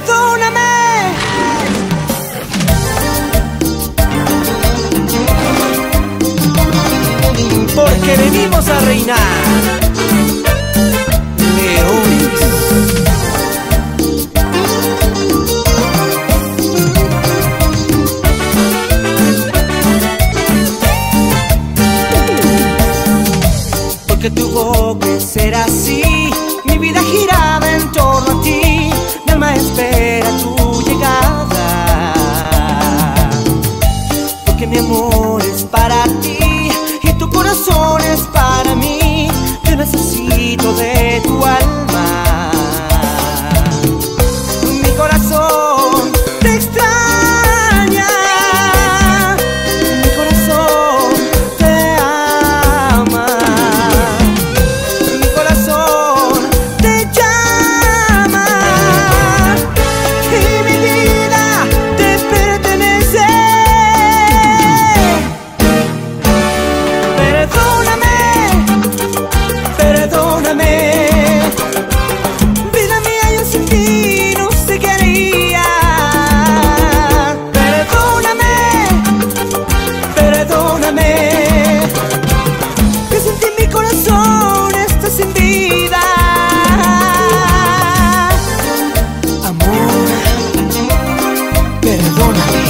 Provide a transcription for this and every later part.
perdóname. Porque venimos a reinar, leones. Porque tuvo que ser así, mi vida giraba en torno a ti, mi alma espera tu llegada. Porque mi amor es para ti y tu corazón es para mí, yo necesito de tu alma. Mi corazón te extraña, mi corazón te ama, mi corazón te llama y mi vida te pertenece. Perdóname, vida mía, yo sin ti no sé qué haría. Perdóname, que sin ti mi corazón está sin vida. Amor, perdóname.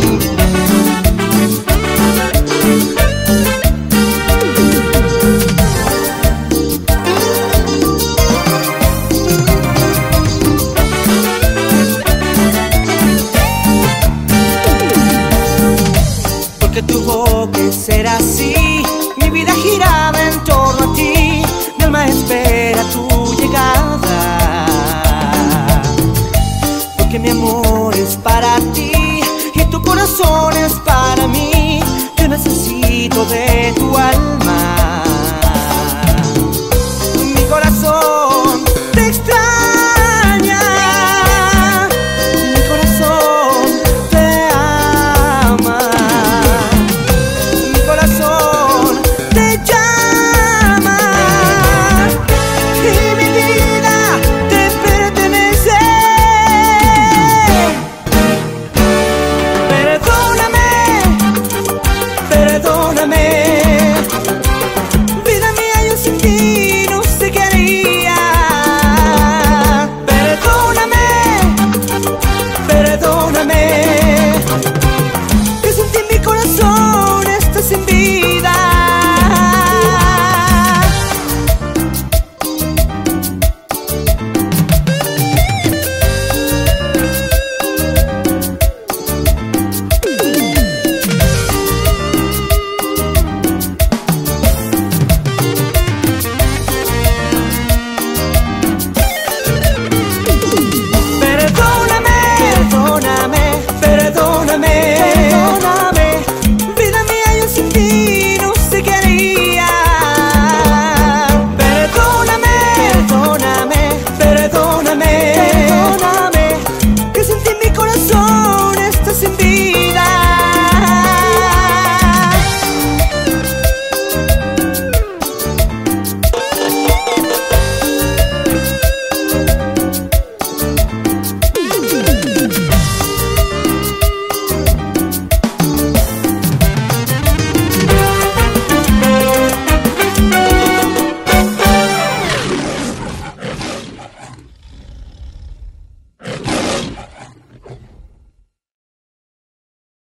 Porque tuvo que ser así, mi vida giraba en torno a ti, mi alma espera tu llegada. Porque mi amor es para ti y tu corazón es para mí, yo necesito de tu alma.